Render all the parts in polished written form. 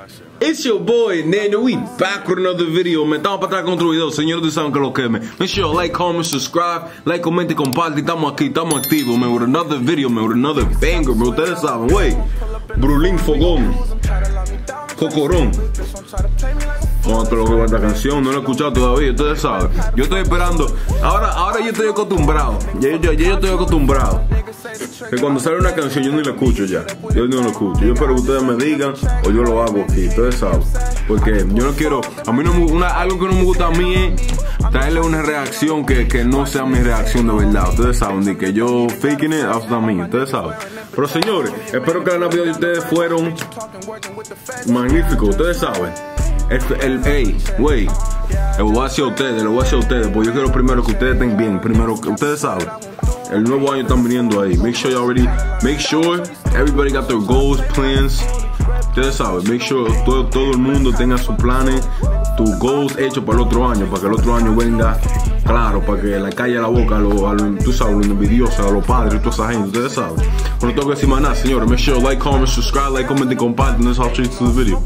It's your boy Nando. We back with another video, man. Estamos para atrás con otro video, señores. Ustedes saben que lo que es, man. Make sure you like, comment, subscribe, like, comente, comparte. Estamos aquí, estamos activos, man. With another video, man. With another banger, bro. Ustedes saben, wey. Brulín Fogón. Cocorón. Otro loco esta canción, no la he escuchado todavía, ustedes saben. Yo estoy esperando. Ahora yo estoy acostumbrado. Ya yo estoy acostumbrado. Que cuando sale una canción yo ni la escucho ya. Yo no la escucho. Yo espero que ustedes me digan o yo lo hago aquí, ustedes saben. Porque yo no quiero. A mí no algo que no me gusta a mí es traerle una reacción que no sea mi reacción de verdad. Ustedes saben, de que yo faking it hasta mí, ustedes saben. Pero señores, espero que la Navidad de ustedes fueron magníficos, ustedes saben. Hey, wey, lo voy a hacer a ustedes, porque yo quiero primero que ustedes estén bien, primero que ustedes saben, el nuevo año están viniendo ahí. Make sure everybody got their goals, plans, ustedes saben, make sure todo el mundo tenga sus planes, tus goals hechos para el otro año, para que el otro año venga claro, para que le calle la boca tú sabes, los envidiosos, a los padres, toda esa gente, ustedes saben. No tengo que decir más nada, señores. Make sure like, comment, subscribe, like, comment y compartan. Let's all straight to the video.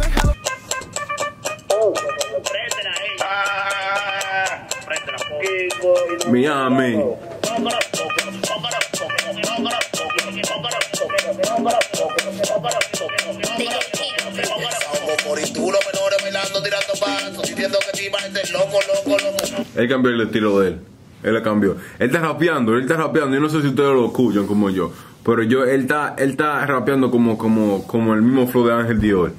Miami. Él cambió el estilo de él. Él le cambió. Él está rapeando. Yo no sé si ustedes lo escuchan como yo. Pero él está rapeando como el mismo flow de Ángel Dior.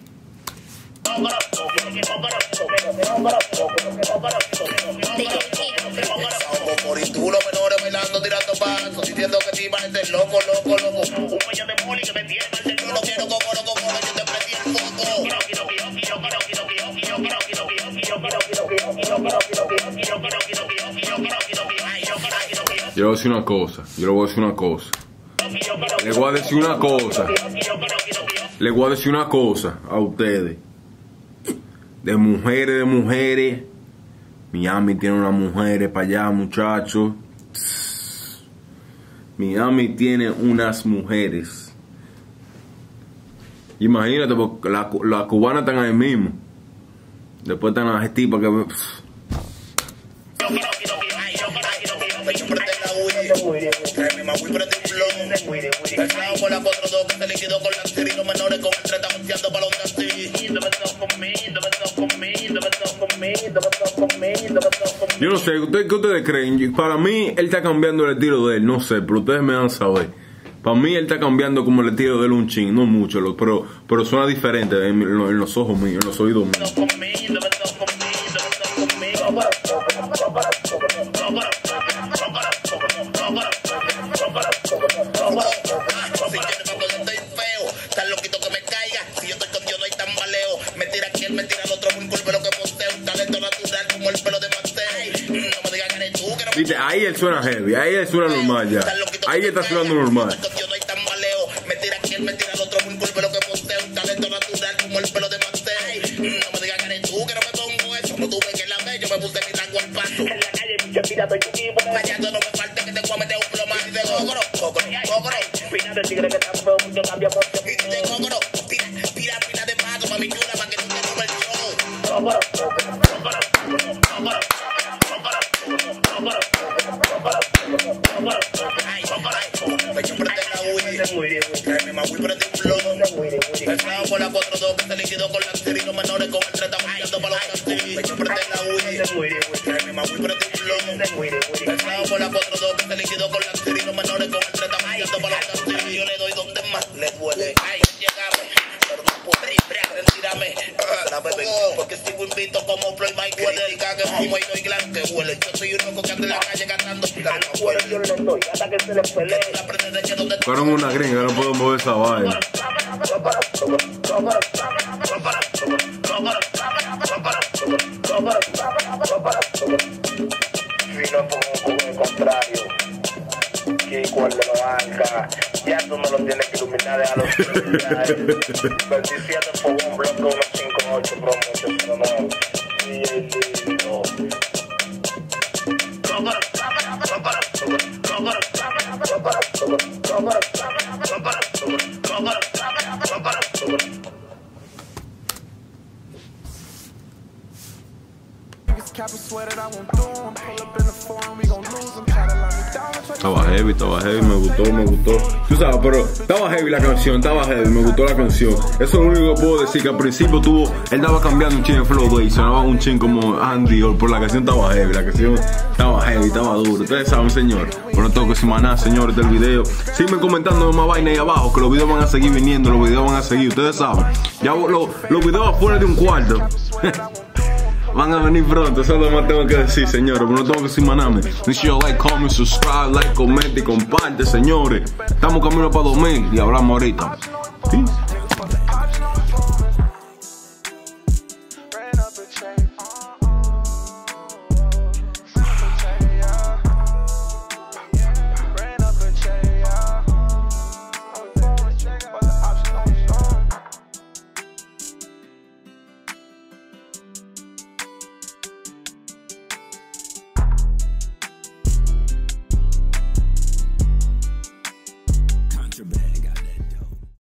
Yo le voy a decir una cosa. Les voy a decir una cosa a ustedes. De mujeres. Miami tiene unas mujeres para allá, muchachos. Miami tiene unas mujeres. Imagínate, porque las cubanas están ahí mismo. Después están las tipas que... Yo no sé, ¿qué ustedes creen? Para mí, él está cambiando el estilo de él, no sé, pero ustedes me van a saber. Para mí, él está cambiando como el estilo de él un ching, no mucho, pero suena diferente en los ojos míos, en los oídos míos. Viste, ahí él suena heavy, ahí él suena normal ya. Ahí está sonando normal. Yo le doy donde más le duele. Ay, llegame, pero no puedo retirarme. Porque sigo invito como Floyd Michael. Diga que fumo y doy gran que huele. Yo soy un loco que anda en la calle cantando. Yo le doy hasta que se le pelee. Fueron una gringa, no puedo mover esa vaina. Igual de los Anca, ya tú no lo tienes que iluminar, déjalo. 27 por un bloque, 158 pro mucho, pero no. Estaba heavy, me gustó. Tú sabes, pero estaba heavy la canción, me gustó la canción. Eso es lo único que puedo decir, que al principio él estaba cambiando un chin de flow y sonaba un chin como Andy, pero la canción estaba heavy, estaba duro. Ustedes saben, señor. Bueno, tengo que decir más nada, señores, del video. Síganme comentando más vaina ahí abajo, que los videos van a seguir viniendo, ustedes saben. Ya los videos afuera de un cuarto van a venir pronto, eso es lo más tengo que decir, señores. Pero no tengo que decir más nada. Like, comment, subscribe, like, comenta y comparte, señores. Estamos camino para 2000 y hablamos ahorita. Peace.